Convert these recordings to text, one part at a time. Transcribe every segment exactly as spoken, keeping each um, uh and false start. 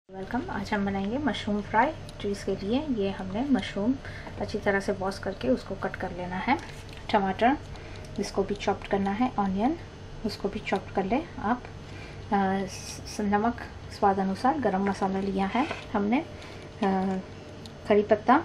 Welcome. आज हम बनाएंगे मशरूम फ्राई। तो इसके लिए ये हमने मशरूम अच्छी तरह से वॉश करके उसको कट कर लेना है। टमाटर इसको भी चॉप्ड करना है। ऑनियन उसको भी चॉप्ड कर ले आप। आ, नमक स्वाद अनुसार। गरम मसाला लिया है हमने। करी पत्ता,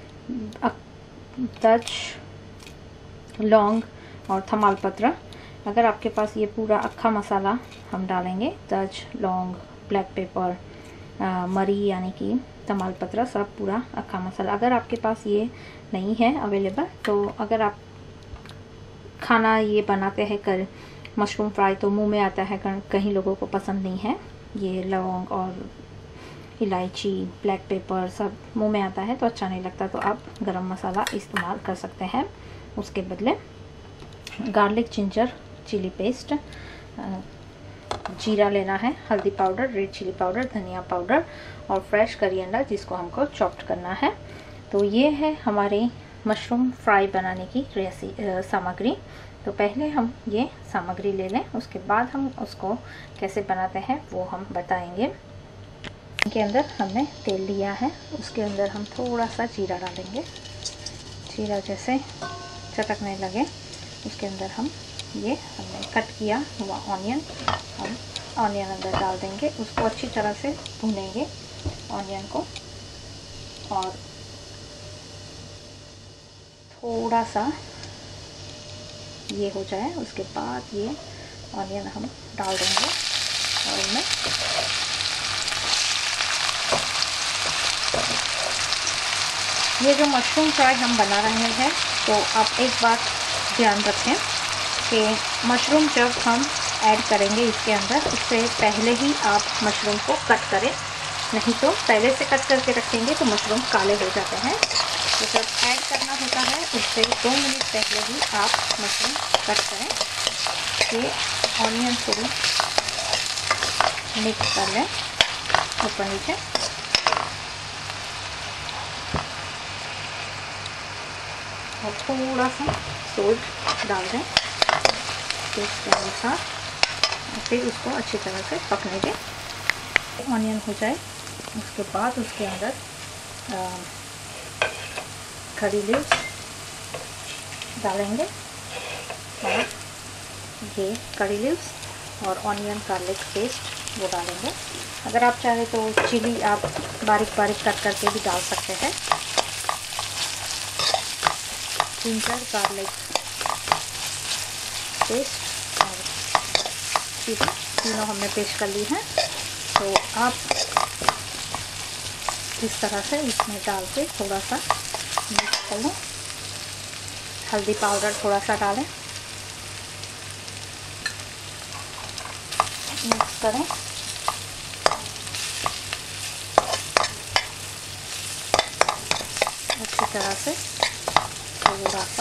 तज, लौंग और थमालपत्र। अगर आपके पास ये पूरा अक्खा मसाला हम डालेंगे, तज, लौंग, ब्लैक पेपर, आ, मरी यानी कि तमालपत्र, सब पूरा अक्खा मसाला। अगर आपके पास ये नहीं है अवेलेबल, तो अगर आप खाना ये बनाते हैं कर मशरूम फ्राई तो मुंह में आता है, कहीं लोगों को पसंद नहीं है। ये लौंग और इलायची, ब्लैक पेपर सब मुंह में आता है तो अच्छा नहीं लगता, तो आप गरम मसाला इस्तेमाल कर सकते हैं उसके बदले। गार्लिक, जिंजर, चिली पेस्ट, जीरा लेना है, हल्दी पाउडर, रेड चिली पाउडर, धनिया पाउडर और फ्रेश करिएंडर जिसको हमको चॉप्ड करना है। तो ये है हमारी मशरूम फ्राई बनाने की रेसी सामग्री। तो पहले हम ये सामग्री ले लें, उसके बाद हम उसको कैसे बनाते हैं वो हम बताएंगे। के अंदर हमने तेल लिया है, उसके अंदर हम थोड़ा सा जीरा डालेंगे। जीरा जैसे चटकने लगे उसके अंदर हम ये हमने कट किया हुआ ऑनियन हम ऑनियन अंदर डाल देंगे। उसको अच्छी तरह से भूनेंगे ऑनियन को, और थोड़ा सा ये हो जाए उसके बाद ये ऑनियन हम डाल देंगे ऑयल में। ये जो मशरूम फ्राई हम बना रहे हैं, तो आप एक बात ध्यान रखें कि मशरूम जब हम ऐड करेंगे इसके अंदर, उससे पहले ही आप मशरूम को कट करें, नहीं तो पहले से कट करके रखेंगे तो मशरूम काले हो जाते हैं। तो जब ऐड करना होता है उससे दो मिनट पहले ही आप मशरूम कट करें। ये ऑनियन को मिक्स कर लें ऊपर नीचे। और थोड़ा सा सोल्ट डाल दें टेस्ट के अनुसार, और फिर उसको अच्छी तरह से पकने दें। ऑनियन हो जाए उसके बाद उसके अंदर करी लीव्स डालेंगे, और ये करी लीव्स और ऑनियन गार्लिक पेस्ट वो डालेंगे। अगर आप चाहें तो चिली आप बारीक बारीक कट करके भी डाल सकते हैं। जिंजर गार्लिक पेस्ट और चिली तीनों हमने पेस्ट कर ली हैं। तो आप इस तरह से इसमें डाल के थोड़ा सा मिक्स कर लें। हल्दी पाउडर थोड़ा सा डालें, मिक्स करें। अच्छी तरह से थोड़ा सा,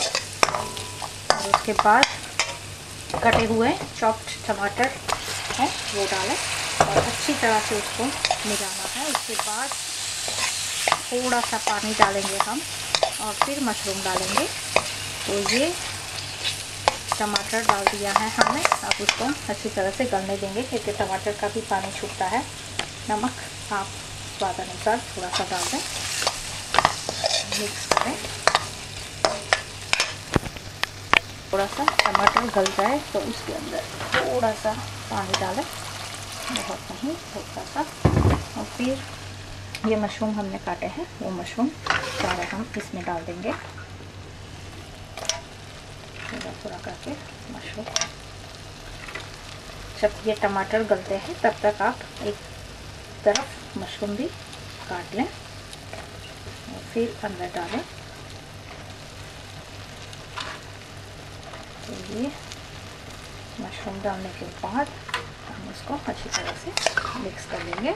और उसके बाद कटे हुए चॉप्ड टमाटर है वो डालें और अच्छी तरह से उसको मिलाना है। उसके बाद थोड़ा सा पानी डालेंगे हम, और फिर मशरूम डालेंगे। तो ये टमाटर डाल दिया है हमने, आप उसको अच्छी तरह से गलने देंगे क्योंकि टमाटर का भी पानी छूटता है। नमक आप स्वाद अनुसार थोड़ा सा डाल दें, मिक्स करें। थोड़ा सा टमाटर गल जाए तो उसके अंदर थोड़ा सा पानी डालें, बहुत नहीं, थोड़ा सा। और फिर ये मशरूम हमने काटे हैं वो मशरूम सारे हम इसमें डाल देंगे, थोड़ा थोड़ा करके मशरूम। जब ये टमाटर गलते हैं तब तक आप एक तरफ मशरूम भी काट लें और फिर अंदर डालें। तो ये मशरूम डालने के बाद हम उसको अच्छी तरह से मिक्स कर लेंगे।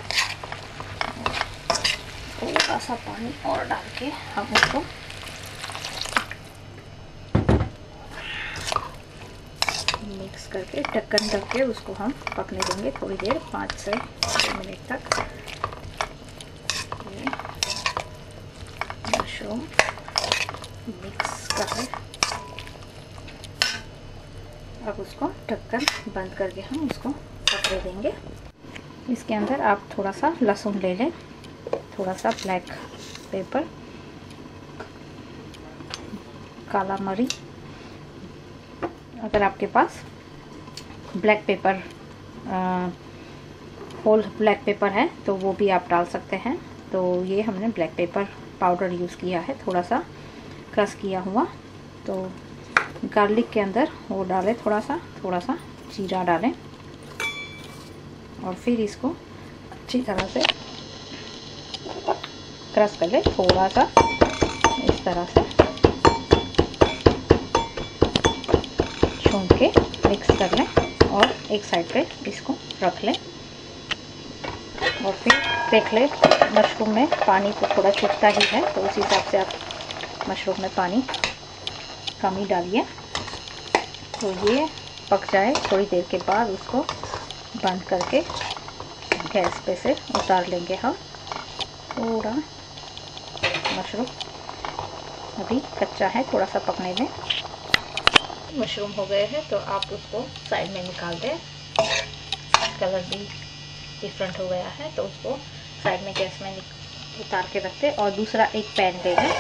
थोड़ा सा पानी और डाल के हम उसको मिक्स करके ढक्कन ढक के उसको हम पकने देंगे थोड़ी देर, पाँच से छः मिनट तक। ये मशरूम मिक्स कर लें। अब उसको ढक्कन बंद करके हम उसको पकने देंगे। इसके अंदर आप थोड़ा सा लहसुन ले लें, थोड़ा सा ब्लैक पेपर, काला मरी, अगर आपके पास black pepper whole black pepper है तो वो भी आप डाल सकते हैं। तो ये हमने ब्लैक पेपर पाउडर यूज़ किया है, थोड़ा सा क्रश किया हुआ। तो गार्लिक के अंदर वो डालें, थोड़ा सा थोड़ा सा जीरा डालें और फिर इसको अच्छी तरह से क्रश कर लें, थोड़ा सा इस तरह से छूंद के मिक्स कर लें और एक साइड पे इसको रख लें। और फिर देख लें मशरूम में पानी तो थोड़ा छूटता ही है, तो उस हिसाब से आप मशरूम में पानी कम ही डालिए। तो ये पक जाए, थोड़ी देर के बाद उसको बंद करके गैस पे से उतार लेंगे हम। थोड़ा मशरूम अभी कच्चा है, थोड़ा सा पकने दें। मशरूम हो गए हैं तो आप उसको साइड में निकाल दें। कलर भी डिफरेंट हो गया है तो उसको साइड में गैस में उतार के रखते हैं। और दूसरा एक पैन ले लें,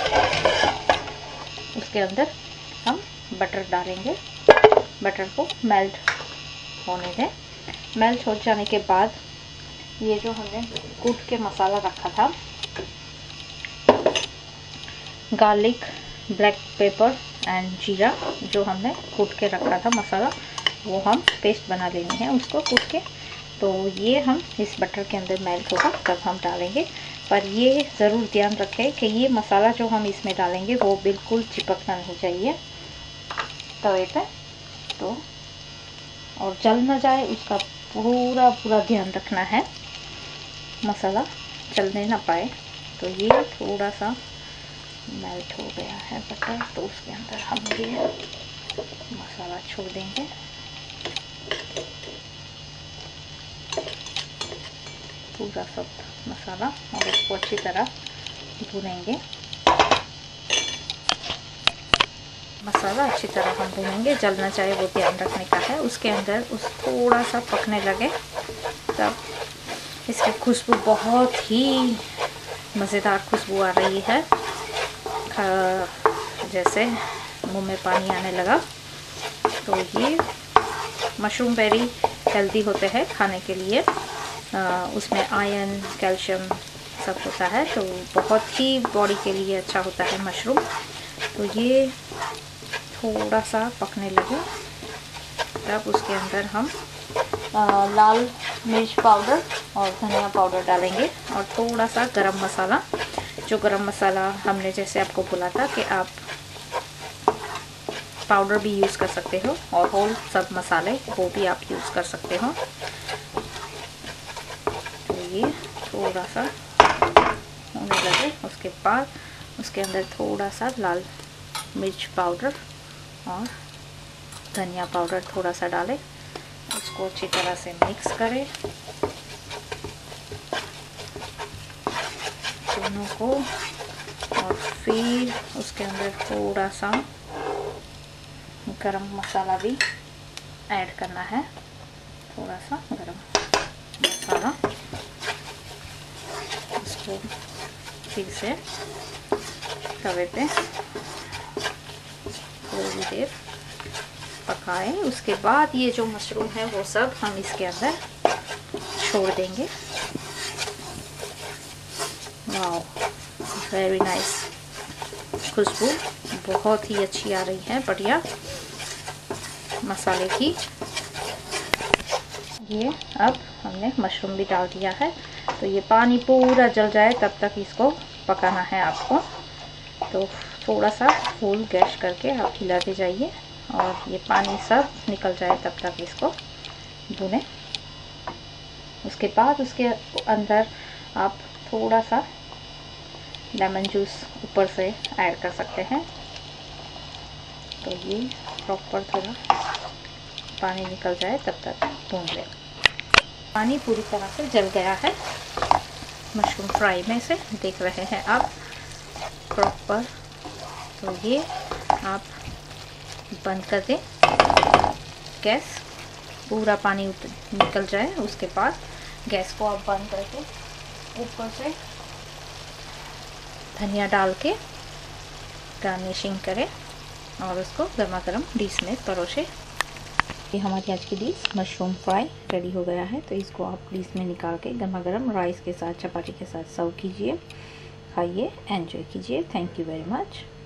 उसके अंदर हम बटर डालेंगे। बटर को मेल्ट होने दें। मेल्ट हो जाने के बाद ये जो हमने कूट के मसाला रखा था, गार्लिक, ब्लैक पेपर एंड जीरा, जो हमने कूट के रखा था मसाला, वो हम पेस्ट बना लेनी है उसको कूट के। तो ये हम इस बटर के अंदर मेल्ट होगा तब हम डालेंगे। पर ये ज़रूर ध्यान रखें कि ये मसाला जो हम इसमें डालेंगे वो बिल्कुल चिपकना नहीं चाहिए तवे पे, तो और जल ना जाए उसका पूरा पूरा ध्यान रखना है, मसाला जलने ना पाए। तो ये थोड़ा सा मेल्ट हो गया है बटर, तो उसके अंदर हम ये मसाला छोड़ देंगे। पूरा सब मसाला और इसको अच्छी तरह भूनेंगे। मसाला अच्छी तरह हम भूनेंगे, जल ना चाहे वो ध्यान रखने का है। उसके अंदर उस थोड़ा सा पकने लगे तब इसकी खुशबू बहुत ही मज़ेदार खुशबू आ रही है, जैसे मुंह में पानी आने लगा। तो ये मशरूम वेरी हेल्दी होते हैं खाने के लिए, आ, उसमें आयरन, कैल्शियम सब होता है, तो बहुत ही बॉडी के लिए अच्छा होता है मशरूम। तो ये थोड़ा सा पकने लगे तब उसके अंदर हम आ, लाल मिर्च पाउडर और धनिया पाउडर डालेंगे और थोड़ा सा गरम मसाला, जो गरम मसाला हमने जैसे आपको बोला था कि आप पाउडर भी यूज़ कर सकते हो और होल सब मसाले वो भी आप यूज़ कर सकते हो। तो ये थोड़ा सा होने लगे, उसके बाद उसके अंदर थोड़ा सा लाल मिर्च पाउडर और धनिया पाउडर थोड़ा सा डालें, उसको अच्छी तरह से मिक्स करें दोनों को। और फिर उसके अंदर थोड़ा सा गरम मसाला भी ऐड करना है, थोड़ा सा गरम मसाला। इसको फिर से तवे पे थोड़ी देर पकाएं। उसके बाद ये जो मशरूम है वो सब हम इसके अंदर छोड़ देंगे। वाओ, वेरी नाइस, खुशबू बहुत ही अच्छी आ रही है, बढ़िया मसाले की। ये अब हमने मशरूम भी डाल दिया है, तो ये पानी पूरा जल जाए तब तक इसको पकाना है आपको। तो थोड़ा सा फुल गैस करके आप हिलाते जाइए और ये पानी सब निकल जाए तब तक इसको भूनें। उसके बाद उसके अंदर आप थोड़ा सा लेमन जूस ऊपर से ऐड कर सकते हैं। तो ये प्रॉपर थोड़ा पानी निकल जाए तब तक भून लें। पानी पूरी तरह से जल गया है मशरूम फ्राई में से, देख रहे हैं आप प्रॉपर। तो ये आप बंद कर दें गैस, पूरा पानी निकल जाए। उसके बाद गैस को आप बंद करके ऊपर से धनिया डाल के गार्निशिंग करें और उसको गर्मा गर्म डिश में परोसे। ये हमारी आज की डिश मशरूम फ्राई रेडी हो गया है। तो इसको आप डिश में निकाल के गर्मा गर्म राइस के साथ, चपाती के साथ सर्व कीजिए, खाइए, एंजॉय कीजिए। Thank you very much.